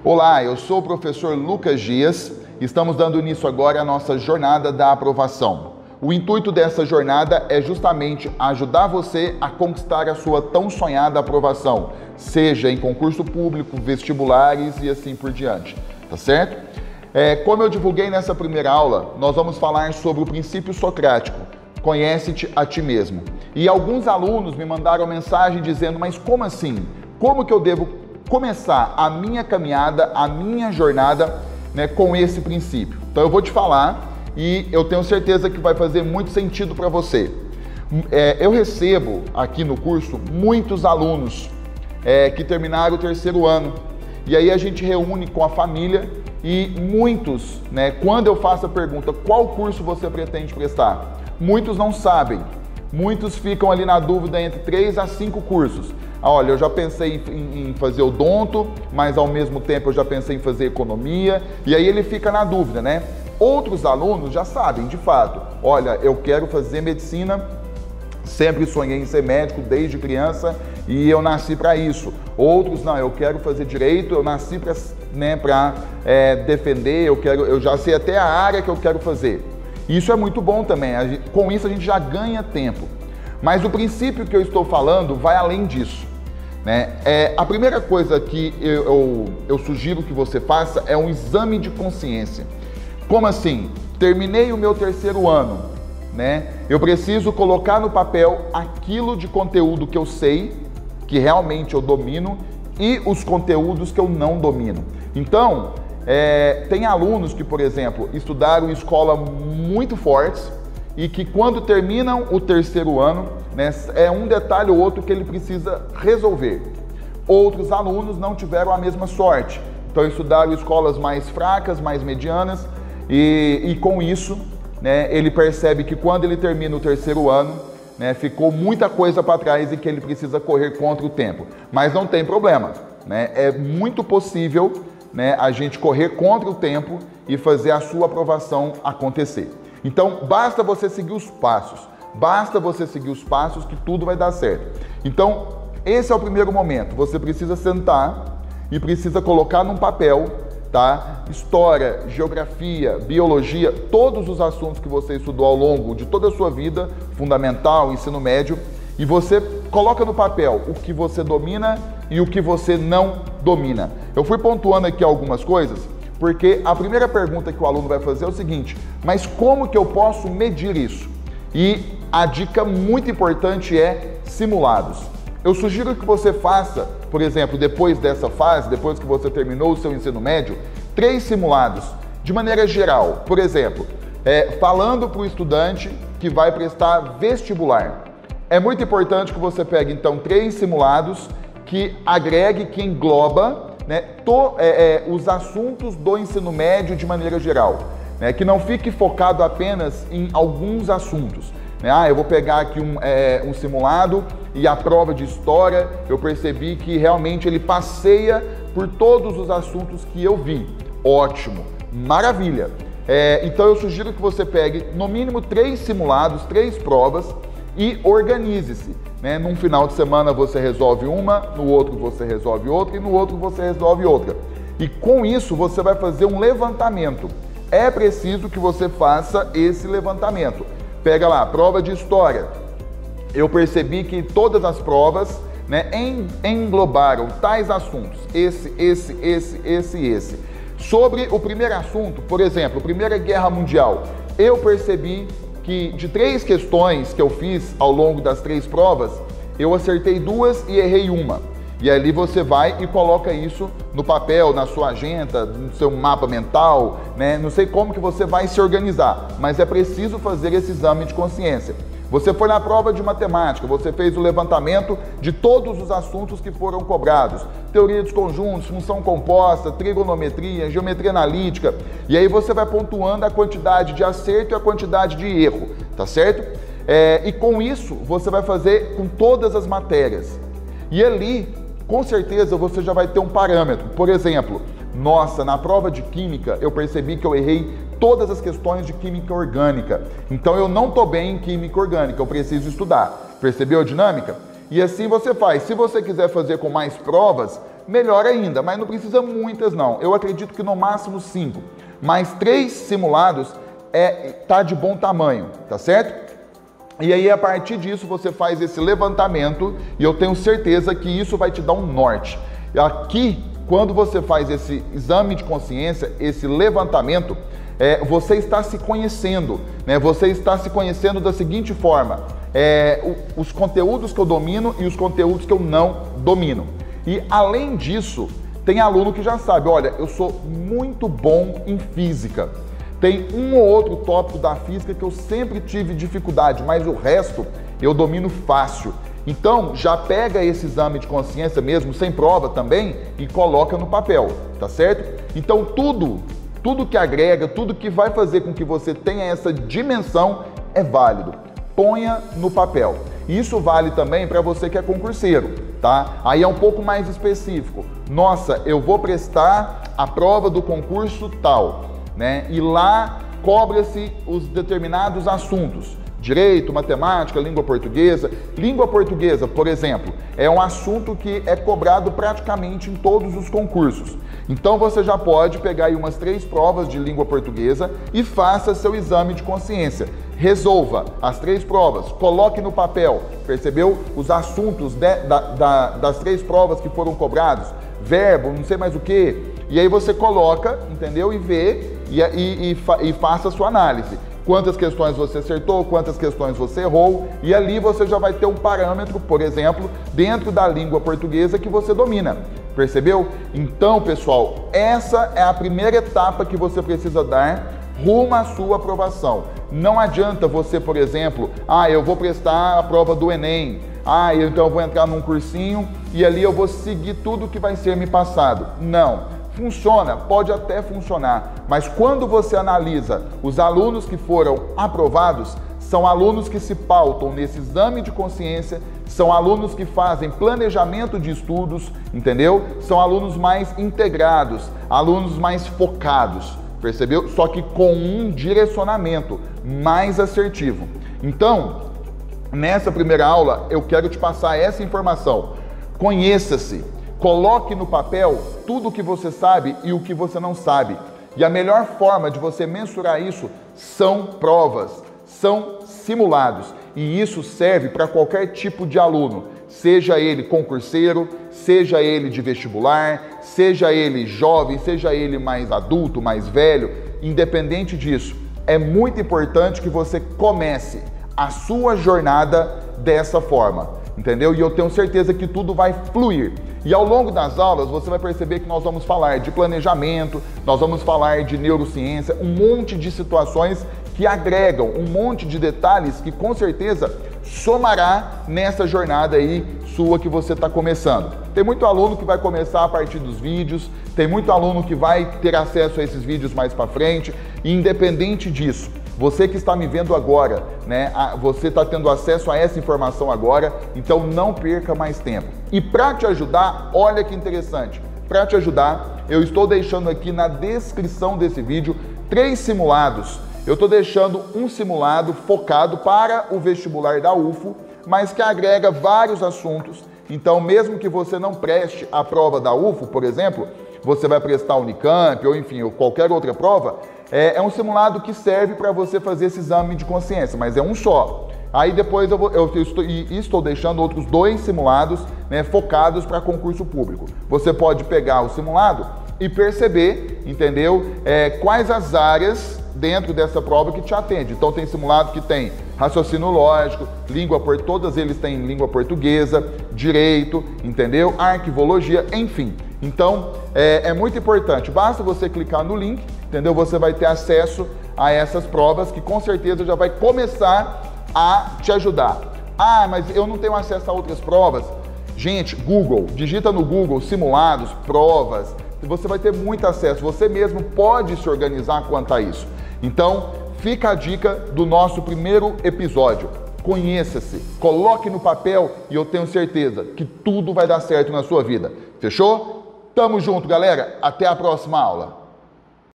Olá, eu sou o professor Lucas Dias. Estamos dando início agora à nossa jornada da aprovação. O intuito dessa jornada é justamente ajudar você a conquistar a sua tão sonhada aprovação, seja em concurso público, vestibulares e assim por diante, tá certo? Como eu divulguei nessa primeira aula, nós vamos falar sobre o princípio socrático, conhece-te a ti mesmo. E alguns alunos me mandaram mensagem dizendo, mas como assim? Como que eu devo começar a minha caminhada, a minha jornada, com esse princípio? Então eu vou te falar e eu tenho certeza que vai fazer muito sentido para você. Eu recebo aqui no curso muitos alunos que terminaram o terceiro ano. E aí a gente reúne com a família e muitos, quando eu faço a pergunta, qual curso você pretende prestar? Muitos não sabem. Muitos ficam ali na dúvida entre 3 a 5 cursos. Olha, eu já pensei em fazer odonto, mas ao mesmo tempo eu já pensei em fazer economia. E aí ele fica na dúvida, Outros alunos já sabem, de fato. Olha, eu quero fazer medicina, sempre sonhei em ser médico desde criança e eu nasci para isso. Outros, não, eu quero fazer direito, eu nasci para defender, eu já sei até a área que eu quero fazer. Isso é muito bom também, com isso a gente já ganha tempo. Mas o princípio que eu estou falando vai além disso. A primeira coisa que eu sugiro que você faça é um exame de consciência. Como assim? Terminei o meu terceiro ano, Eu preciso colocar no papel aquilo de conteúdo que eu sei, que realmente eu domino, e os conteúdos que eu não domino. Então, tem alunos que, por exemplo, estudaram em escola muito fortes e que quando terminam o terceiro ano, é um detalhe ou outro que ele precisa resolver. Outros alunos não tiveram a mesma sorte, então estudaram em escolas mais fracas, mais medianas, e com isso, ele percebe que quando ele termina o terceiro ano, ficou muita coisa para trás e que ele precisa correr contra o tempo. Mas não tem problema, é muito possível a gente correr contra o tempo e fazer a sua aprovação acontecer. Então, basta você seguir os passos. Basta você seguir os passos que tudo vai dar certo. Então, esse é o primeiro momento. Você precisa sentar e precisa colocar num papel, História, geografia, biologia, todos os assuntos que você estudou ao longo de toda a sua vida, fundamental, ensino médio, e você coloca no papel o que você domina e o que você não domina. Eu fui pontuando aqui algumas coisas, porque a primeira pergunta que o aluno vai fazer é o seguinte, mas como que eu posso medir isso? E a dica muito importante é simulados. Eu sugiro que você faça, por exemplo, depois dessa fase, depois que você terminou o seu ensino médio, 3 simulados, de maneira geral. Por exemplo, falando para o estudante que vai prestar vestibular. É muito importante que você pegue, então, 3 simulados que agregue, que engloba os assuntos do ensino médio de maneira geral. Que não fique focado apenas em alguns assuntos. Eu vou pegar aqui um simulado e a prova de história, eu percebi que realmente ele passeia por todos os assuntos que eu vi. Ótimo, maravilha! Então eu sugiro que você pegue no mínimo 3 simulados, 3 provas e organize-se. Num final de semana você resolve uma, no outro você resolve outra e no outro você resolve outra. E com isso você vai fazer um levantamento. É preciso que você faça esse levantamento. Pega lá, prova de história. Eu percebi que todas as provas englobaram tais assuntos, esse. Sobre o primeiro assunto, por exemplo, Primeira Guerra Mundial, eu percebi que de 3 questões que eu fiz ao longo das 3 provas, eu acertei 2 e errei uma. E ali você vai e coloca isso no papel, na sua agenda, no seu mapa mental, Não sei como que você vai se organizar, mas é preciso fazer esse exame de consciência. Você foi na prova de matemática, você fez o levantamento de todos os assuntos que foram cobrados. Teoria dos conjuntos, função composta, trigonometria, geometria analítica. E aí você vai pontuando a quantidade de acerto e a quantidade de erro, tá certo? E com isso, você vai fazer com todas as matérias. E ali, com certeza, você já vai ter um parâmetro. Por exemplo, na prova de química, eu percebi que eu errei todas as questões de química orgânica. Então eu não estou bem em química orgânica, eu preciso estudar. Percebeu a dinâmica? E assim você faz. Se você quiser fazer com mais provas, melhor ainda, mas não precisa muitas não. Eu acredito que no máximo 5, mas 3 simulados tá de bom tamanho, tá certo? E aí, a partir disso, você faz esse levantamento e eu tenho certeza que isso vai te dar um norte. Aqui, quando você faz esse exame de consciência, esse levantamento, você está se conhecendo, né? Você está se conhecendo da seguinte forma, os conteúdos que eu domino e os conteúdos que eu não domino. E, além disso, tem aluno que já sabe, olha, eu sou muito bom em física. Tem um ou outro tópico da física que eu sempre tive dificuldade, mas o resto eu domino fácil. Então, já pega esse exame de consciência mesmo, sem prova também, e coloca no papel, tá certo? Então, tudo que agrega, tudo que vai fazer com que você tenha essa dimensão é válido. Ponha no papel. Isso vale também para você que é concurseiro, tá? Aí é um pouco mais específico. Nossa, eu vou prestar a prova do concurso tal, né? E lá cobra-se os determinados assuntos. Direito, matemática, língua portuguesa. Língua portuguesa, por exemplo, é um assunto que é cobrado praticamente em todos os concursos. Então você já pode pegar aí umas 3 provas de língua portuguesa e faça seu exame de consciência. Resolva as 3 provas, coloque no papel, percebeu? Os assuntos das 3 provas que foram cobrados, verbo, não sei mais o que. E aí você coloca, entendeu? E vê e faça a sua análise. Quantas questões você acertou, quantas questões você errou, e ali você já vai ter um parâmetro, por exemplo, dentro da língua portuguesa que você domina. Percebeu? Então, pessoal, essa é a primeira etapa que você precisa dar rumo à sua aprovação. Não adianta você, por exemplo, eu vou prestar a prova do Enem, então eu vou entrar num cursinho e ali eu vou seguir tudo que vai ser me passado. Não. Funciona, pode até funcionar, mas quando você analisa os alunos que foram aprovados, são alunos que se pautam nesse exame de consciência, são alunos que fazem planejamento de estudos, entendeu? São alunos mais integrados, alunos mais focados, percebeu? Só que com um direcionamento mais assertivo. Então, nessa primeira aula, eu quero te passar essa informação. Conheça-se. Coloque no papel tudo o que você sabe e o que você não sabe. E a melhor forma de você mensurar isso são provas, são simulados. E isso serve para qualquer tipo de aluno, seja ele concurseiro, seja ele de vestibular, seja ele jovem, seja ele mais adulto, mais velho, independente disso. É muito importante que você comece a sua jornada dessa forma, entendeu? E eu tenho certeza que tudo vai fluir. E ao longo das aulas você vai perceber que nós vamos falar de planejamento, nós vamos falar de neurociência, um monte de situações que agregam, um monte de detalhes que com certeza somará nessa jornada aí sua que você está começando. Tem muito aluno que vai começar a partir dos vídeos, tem muito aluno que vai ter acesso a esses vídeos mais para frente, e independente disso, você que está me vendo agora, né? Você está tendo acesso a essa informação agora, então não perca mais tempo. E para te ajudar, olha que interessante, para te ajudar, eu estou deixando aqui na descrição desse vídeo 3 simulados. Eu estou deixando um simulado focado para o vestibular da UFO, mas que agrega vários assuntos. Então, mesmo que você não preste a prova da UFO, por exemplo, você vai prestar a Unicamp ou enfim, ou qualquer outra prova, é um simulado que serve para você fazer esse exame de consciência, mas é um só. Aí depois eu estou deixando outros 2 simulados, né, focados para concurso público. Você pode pegar o simulado e perceber, entendeu? Quais as áreas dentro dessa prova que te atende. Então tem simulado que tem raciocínio lógico, todas eles têm língua portuguesa, direito, entendeu? Arquivologia, enfim. Então é muito importante, basta você clicar no link, entendeu? Você vai ter acesso a essas provas que com certeza já vai começar a te ajudar. Mas eu não tenho acesso a outras provas. Gente, Google, digita no Google simulados, provas, você vai ter muito acesso, você mesmo pode se organizar quanto a isso. Então, fica a dica do nosso primeiro episódio. Conheça-se, coloque no papel e eu tenho certeza que tudo vai dar certo na sua vida. Fechou? Tamo junto, galera. Até a próxima aula.